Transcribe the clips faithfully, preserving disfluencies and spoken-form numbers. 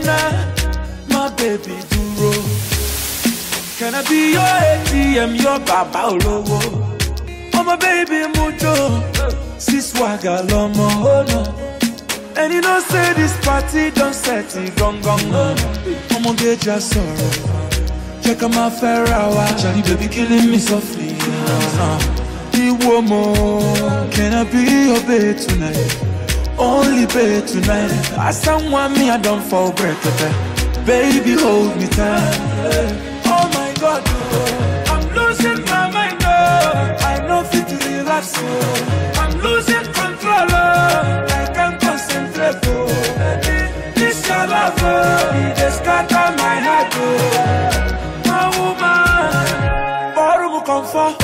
my baby duro. Can I be your A T M, your baba olowo? Oh my baby mucho, si swagger lomo, oh no. And you know say this party don't set it gong gong, oh no. I'ma get your sorrow, check out my Ferrari. Charlie baby killing me softly, uh, Iwomo. Can I be your babe tonight? Only babe tonight. As someone me I don't fall break, baby hold me tight. Oh my God, oh. I'm losing my mind, oh. I know fit to relax, oh. I'm losing control, oh. I can't concentrate, oh. This your love, oh. It just scatter my heart, oh. My woman, borrow comfort.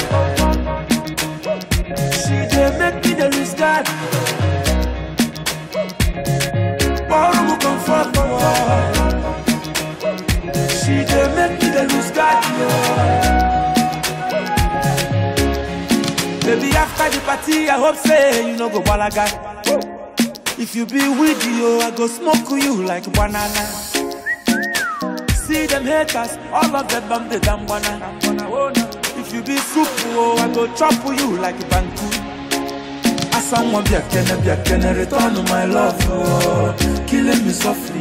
She dey make me the lose God. Borrow comfort, oh. She dey make me the lose God, baby, after the party, I hope say you no go balaga. If you be with you, I go smoke you like banana. See them haters, all of them bam the damn banana. If you be soup, oh, I go chop you like banku. As someone be a kene, be a kene, return to my love, oh, killing me softly.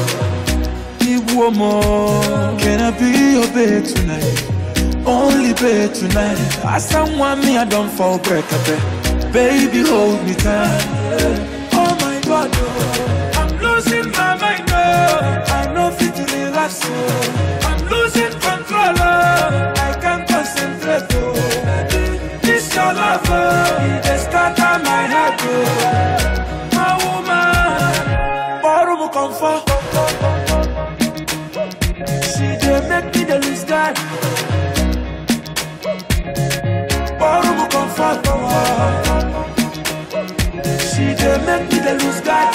Woman, can I be your babe tonight? Only babe tonight. As someone me I don't fall break, baby hold me tight. Oh my God, oh. I'm losing my mind, oh. I know fit to relax, oh. I'm losing control, oh. I can't concentrate, oh. This your love, oh. It just scatter my heart, oh. My woman, borrow comfort. Make me the lose God. Borrow comfort. She dey make me the lose God.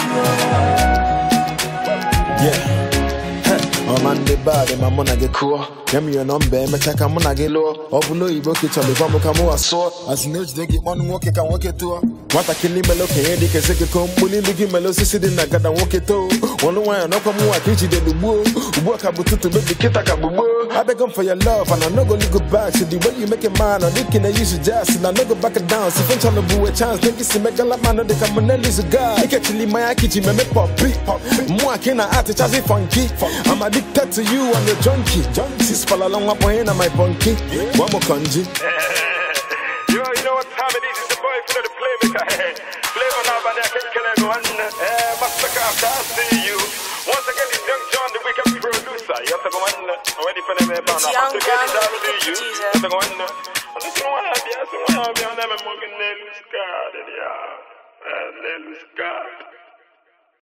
Yeah. I'm on the bar, my mona get cool. Give me your number, me check I'm gonna get low. Open you broke it on the bomb, come over so. As you know, they get one walk, can walk it to her. What I kill him, look here, they can say, come, bully, looking mellow, sitting, I got a walk it to. One way, I know come more, I teach you the woo. Work up to make the kid, I can boo. I beg them for your love, and I know go look back. So the way you make it mine, I'm looking at you, just, and I know go back and down. So if I'm trying to boo a chance, think it's a mega la man, they come and lose a guy. I get to leave my kitchen, me pop beat. More can I add to chase funky. I'm addicted to you, I'm your junkie. Junkies fall along my point on my bunkie. One more kanji. Yo, you know what time it is? It's the boy for the playmaker. Flavor now, but I can't kill anyone. Eh, Master Craft, I see you. Once again, it's Young John, the wicked producer. You have to go on. I'm ready for them. It's Young John, the wicked producer. You have to go on. And this one, I have to go on. I'm going to be on them and I'm going to lose God. Yeah, lose God.